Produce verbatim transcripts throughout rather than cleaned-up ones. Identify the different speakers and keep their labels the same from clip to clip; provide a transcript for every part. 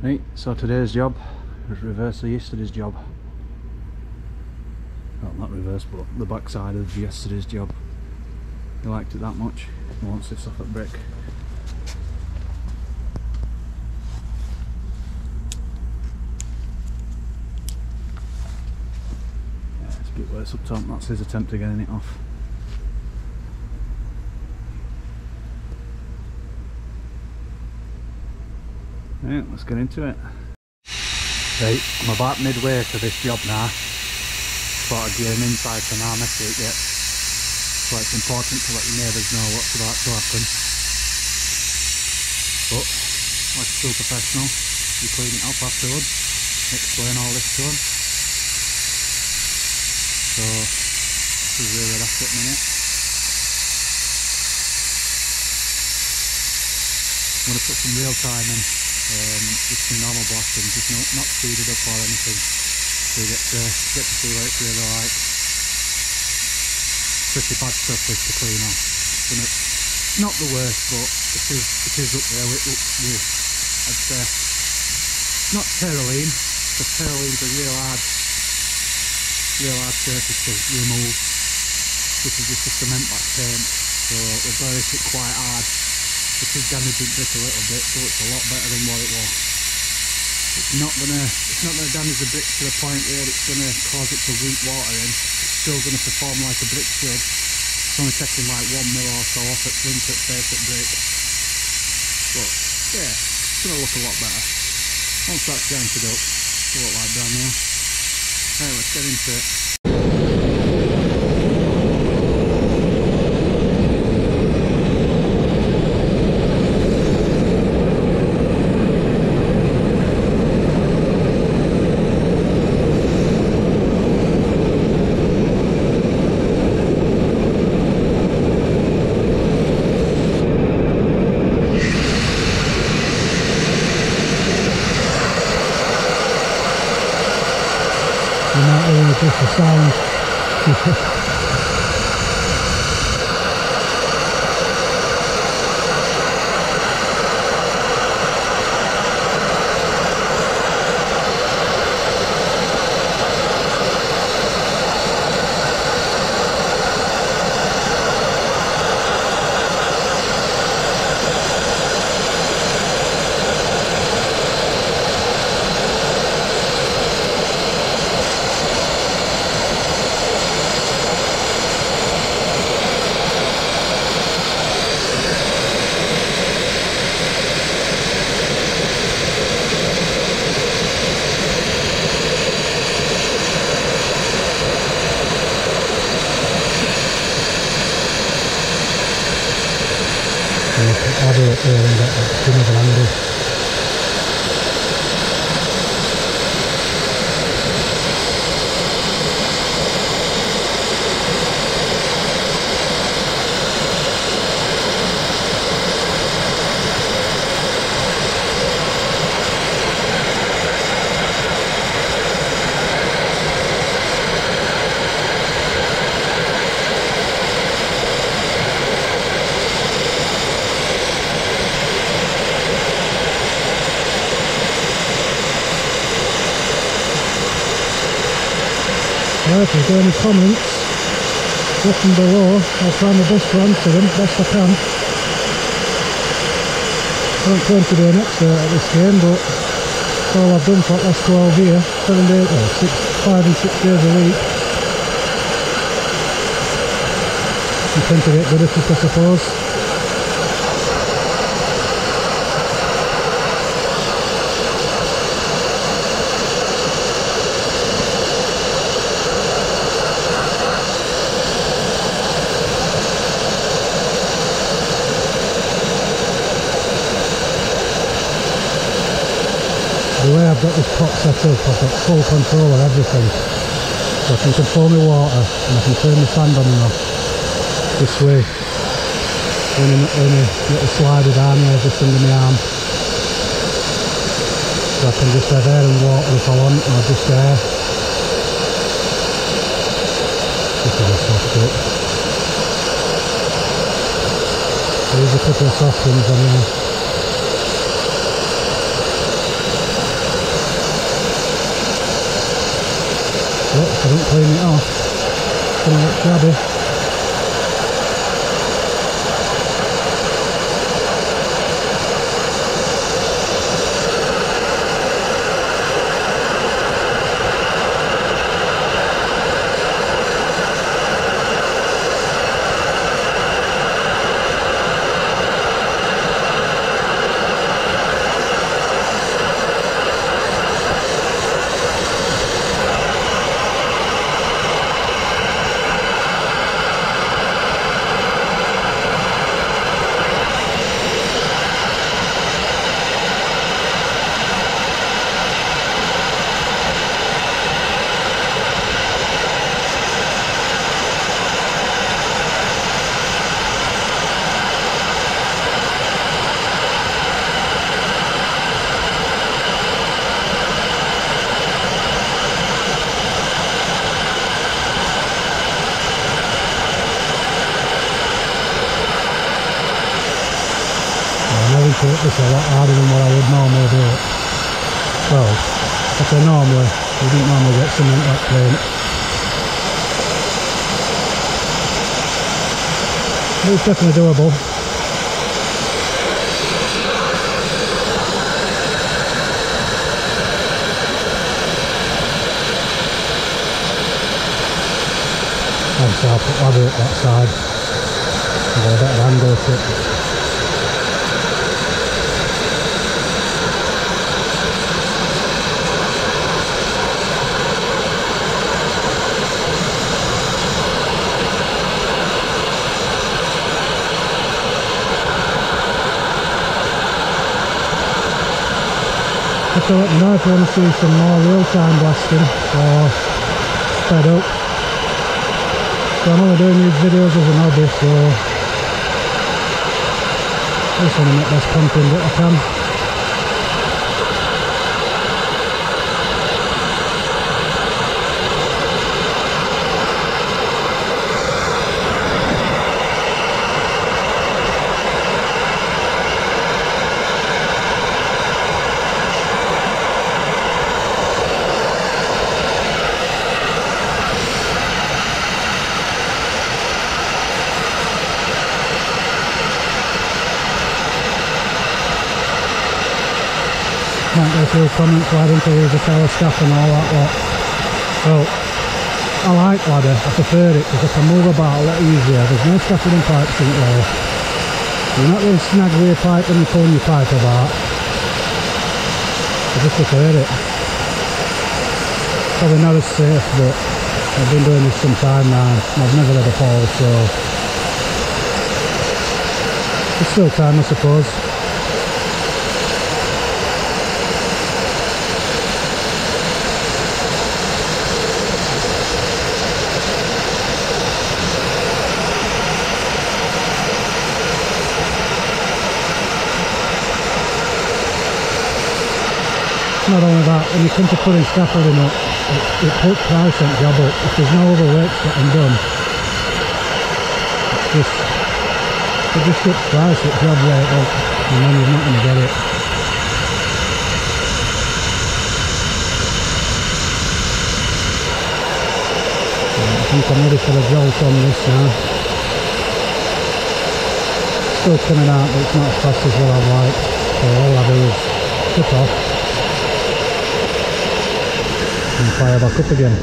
Speaker 1: Right, so today's job is reverse of yesterday's job. Well, not reverse, but the back side of yesterday's job. He liked it that much, he wants this off at brick. Yeah, it's a bit worse up top, that's his attempt at getting it off. Right, let's get into it. Right, I'm about midway to this job now. Thought I'd get an insight on how messy it gets. So it's important to let your neighbours know what's about to happen. But, like a true professional, you clean it up afterwards, explain all this to them. So, this is really that's it in a minute. I'm going to put some real time in. Um, just some normal blasting, just not, not speeded up or anything, so you get to, get to see what it's really like. Pretty bad stuff is to clean off. Gonna, not the worst, but it is, it is up there with, with I'd say, not terylene, because terylene is a real hard, real hard surface to remove. This is just a cement back paint, so we've got to hit it quite hard. It is damaging brick a little bit, but it's a lot better than what it was. It's not gonna, it's not gonna damage the brick to the point where it's gonna cause it to leak water in. It's still gonna perform like a brick should. It's only taking like one mil or so off at flint at face at brick. But yeah, it's gonna look a lot better. Once that's jointed up, it'll look like brand new. Right, let's get into it. Just the sound. I'll do it here and get another angle. Well, if there's any comments, drop them below. I'll try my best to answer them, best I can. I don't claim to be an expert at this game, but it's all I've done for the last twelve years, seven days, or six, five and six days a week. You tend to get good at it, I suppose. The way I've got this pot set up, I've got full control of everything. So I can control my water and I can turn the sand on and off this way. When a little slider down there just under my arm. So I can just have air and water if I want, or just air. This is a soft bit. There's a couple of soft ones on there. clean it off. It's gonna look shabby. It's a lot harder than what I would normally do it. Well, I say normally, you didn't normally get cement that clean. But it's definitely doable. Obviously I'll put ladder up that side and get a better angle to it. So let me know if you want to see some more real time blasting or sped up. So I'm only doing these videos as an hobby, so I just want to make the best content that I can. Might go through comments why didn't I use a fellow staff and all that lot. Well, I like ladder, I prefer it because I can move about a lot easier. There's no staffing in pipes in it though. You're not really snagged with your pipe when you're pulling your pipe about. I just prefer it. Probably not as safe, but I've been doing this some time now and I've never had a fall, so it's still time I suppose. Not only that, when you come to putting scaffolding up, it, it puts price on the job up. If there's no other work getting done, it's just, it just ups price at job rate up, and then you're not going to get it. I think I'm ready for the jolt on this now. Still coming out, but it's not as fast as what I like, so all I do is cut off and fire back up again.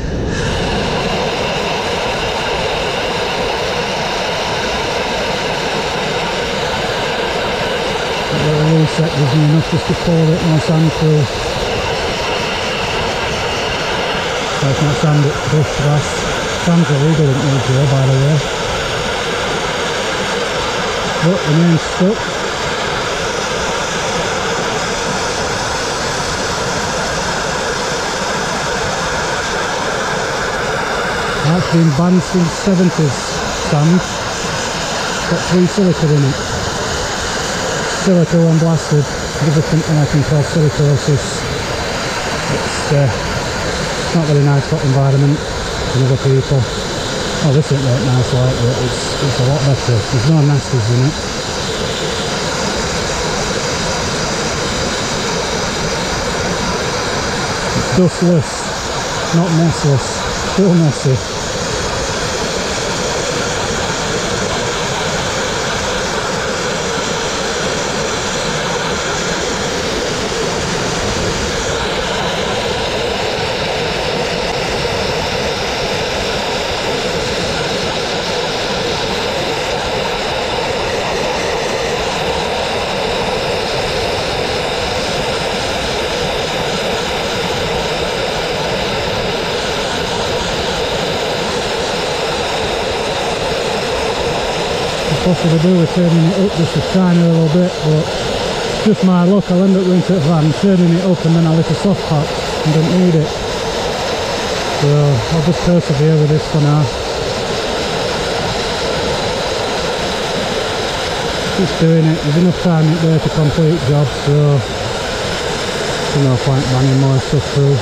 Speaker 1: A little reset gives me enough just to pour a bit more sand through. That's not sand, it's crushed grass. Sand's illegal in New Zealand, by the way. But the name's stuck. That's been banned since seventies, sand. Got three silica in it. Silica when blasted, gives us something I can call silicosis. It's uh, not very nice for environment and other people. Oh, this ain't that nice like it, it's, it's a lot better. There's no nasties in it. It's dustless, not messless. Still messy. Possibly do with turning it up just a tiny little bit, but just my luck, I'll end up going to the van, turning it up, and then I'll hit a soft patch and don't need it. So I'll just persevere with this for now. Just doing it, there's enough time in there to complete jobs, so there's no point running more stuff through.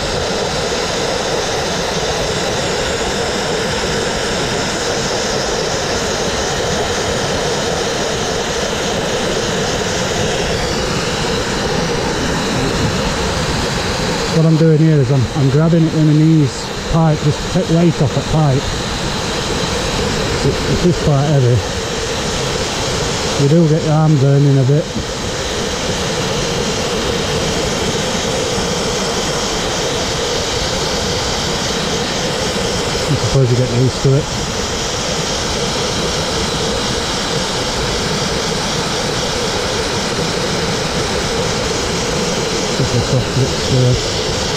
Speaker 1: What I'm doing here is I'm, I'm grabbing it with my knees, pipe, just to take weight off that pipe. It, it is quite heavy. You do get your arm burning a bit. I suppose you get used to it. Just a soft bit first.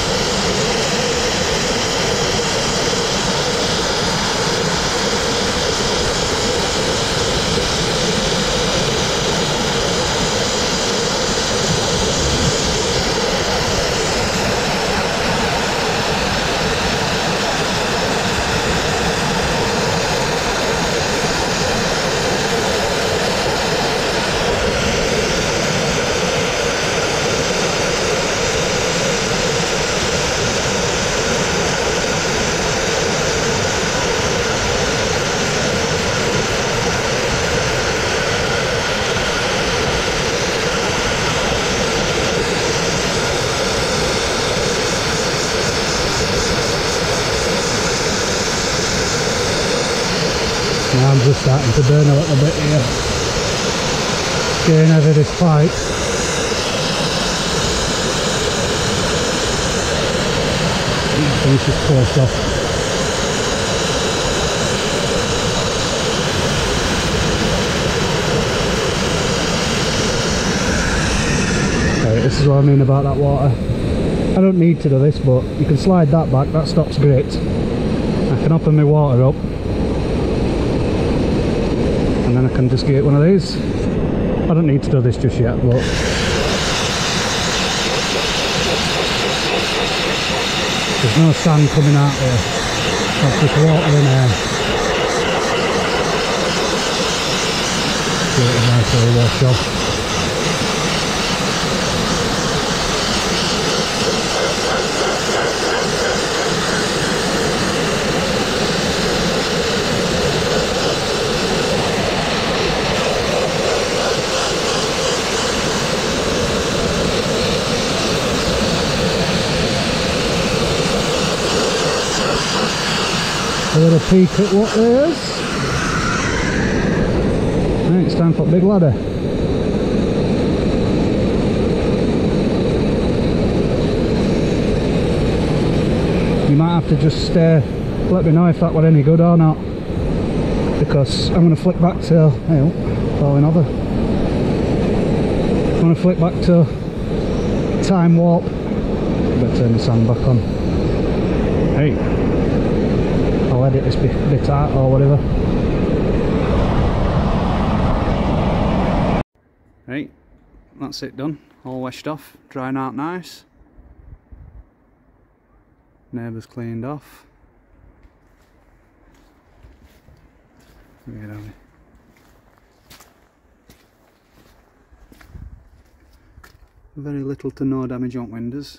Speaker 1: Now I'm just starting to burn a little bit here. It's getting heavy, this pipe. Finish this close off. Okay, this is what I mean about that water. I don't need to do this, but you can slide that back, that stops grit. I can open my water up. And then I can just get one of these. I don't need to do this just yet, but there's no sand coming out here. That's just water in there. Get it nicely washed off. A little peek at what there is. Right, it's time for a big ladder. You might have to just uh, let me know if that were any good or not, because I'm going to flick back to oh, falling over. I'm going to flick back to time warp. Better turn the sand back on. Hey. I'll edit this bit, bit out or whatever. Right, that's it done. All washed off, drying out nice. Neighbours cleaned off. Where are we? Very little to no damage on windows.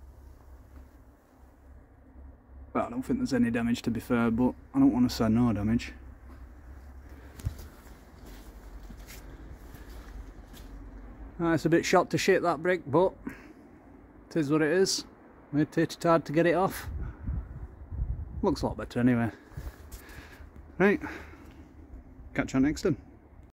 Speaker 1: Well, I don't think there's any damage, to be fair, but I don't want to say no damage. Uh, it's a bit shot to shit, that brick, but it is what it is. It's hard to get it off. Looks a lot better anyway. Right, catch you on next time.